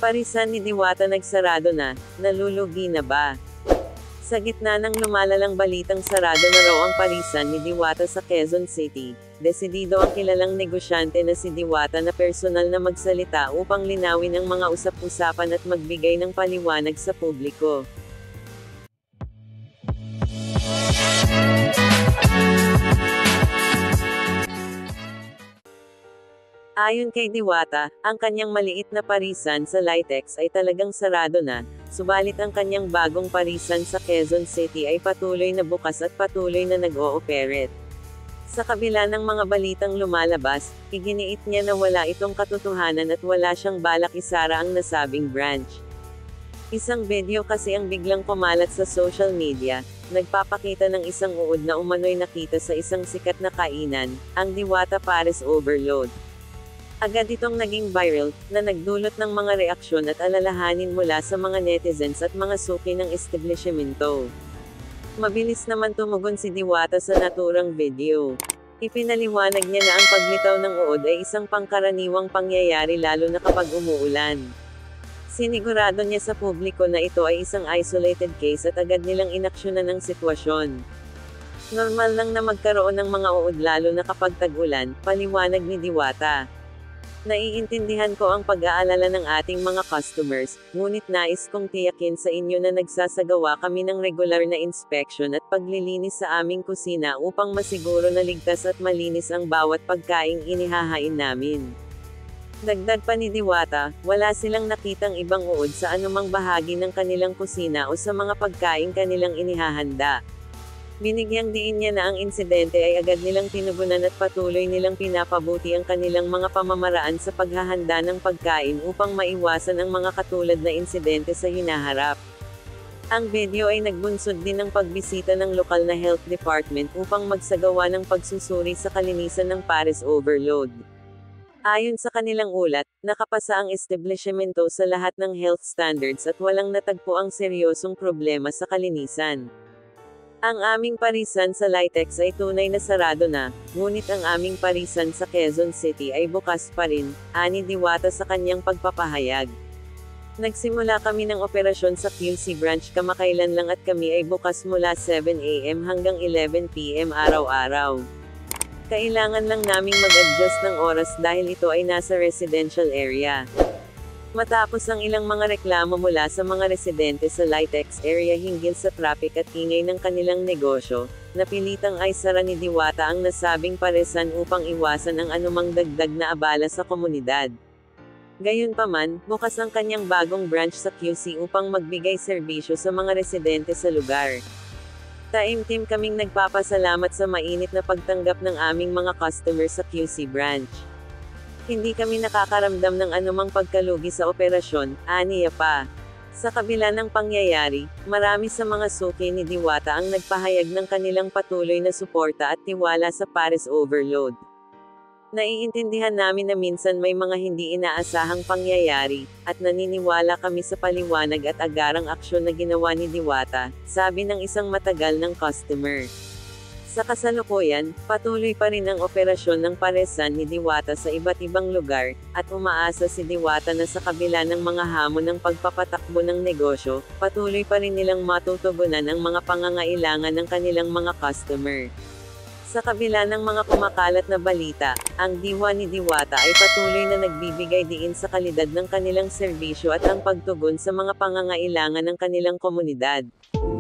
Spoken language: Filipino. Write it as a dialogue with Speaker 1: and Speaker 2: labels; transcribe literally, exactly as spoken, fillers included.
Speaker 1: Parisan ni Diwata nagsarado na, nalulugi na ba? Sa gitna ng lumalalang balitang sarado na raw ang parisan ni Diwata sa Quezon City, desidido ang kilalang negosyante na si Diwata na personal na magsalita upang linawin ang mga usap-usapan at magbigay ng paliwanag sa publiko. Ayon kay Diwata, ang kanyang maliit na parisan sa Litex ay talagang sarado na, subalit ang kanyang bagong parisan sa Quezon City ay patuloy na bukas at patuloy na nag-ooperate. Sa kabila ng mga balitang lumalabas, iginiit niya na wala itong katotohanan at wala siyang balak isara ang nasabing branch. Isang video kasi ang biglang kumalat sa social media, nagpapakita ng isang uod na umano'y nakita sa isang sikat na kainan, ang Diwata Pares Overload. Agad itong naging viral, na nagdulot ng mga reaksyon at alalahanin mula sa mga netizens at mga suki ng establishmento. Mabilis naman tumugon si Diwata sa naturang video. Ipinaliwanag niya na ang paglitaw ng uod ay isang pangkaraniwang pangyayari lalo na kapag umuulan. Sinigurado niya sa publiko na ito ay isang isolated case at agad nilang inaksyonan ang sitwasyon. Normal lang na magkaroon ng mga uod lalo na kapag tag-ulan, paliwanag ni Diwata. Naiintindihan ko ang pag-aalala ng ating mga customers, ngunit nais kong tiyakin sa inyo na nagsasagawa kami ng regular na inspection at paglilinis sa aming kusina upang masiguro na ligtas at malinis ang bawat pagkaing inihahain namin. Dagdag pa ni Diwata, wala silang nakitang ibang uod sa anumang bahagi ng kanilang kusina o sa mga pagkaing kanilang inihahanda. Binigyang diin niya na ang insidente ay agad nilang tinugunan at patuloy nilang pinapabuti ang kanilang mga pamamaraan sa paghahanda ng pagkain upang maiwasan ang mga katulad na insidente sa hinaharap. Ang video ay nagbunsod din ng pagbisita ng lokal na health department upang magsagawa ng pagsusuri sa kalinisan ng Pares Overload. Ayon sa kanilang ulat, nakapasa ang establishmento sa lahat ng health standards at walang natagpo ang seryosong problema sa kalinisan. Ang aming parisan sa Litex ay tunay na sarado na, ngunit ang aming parisan sa Quezon City ay bukas pa rin, ani Diwata sa kanyang pagpapahayag. Nagsimula kami ng operasyon sa Q C branch kamakailan lang at kami ay bukas mula seven A M hanggang eleven P M araw-araw. Kailangan lang naming mag-adjust ng oras dahil ito ay nasa residential area. Matapos ang ilang mga reklamo mula sa mga residente sa Litex area hinggil sa traffic at ingay ng kanilang negosyo, napilitang ay sara ni Diwata ang nasabing parisan upang iwasan ang anumang dagdag na abala sa komunidad. Gayunpaman, bukas ang kanyang bagong branch sa Q C upang magbigay serbisyo sa mga residente sa lugar. Taimtim kaming nagpapasalamat sa mainit na pagtanggap ng aming mga customers sa Q C branch. Hindi kami nakakaramdam ng anumang pagkalugi sa operasyon, aniya pa. Sa kabila ng pangyayari, marami sa mga suki ni Diwata ang nagpahayag ng kanilang patuloy na suporta at tiwala sa Pares Overload. Naiintindihan namin na minsan may mga hindi inaasahang pangyayari, at naniniwala kami sa paliwanag at agarang aksyon na ginawa ni Diwata, sabi ng isang matagal ng customer. Sa kasalukuyan, patuloy pa rin ang operasyon ng parisan ni Diwata sa iba't ibang lugar, at umaasa si Diwata na sa kabila ng mga hamon ng pagpapatakbo ng negosyo, patuloy pa rin nilang matutugunan ang mga pangangailangan ng kanilang mga customer. Sa kabila ng mga kumakalat na balita, ang diwa ni Diwata ay patuloy na nagbibigay diin sa kalidad ng kanilang serbisyo at ang pagtugon sa mga pangangailangan ng kanilang komunidad.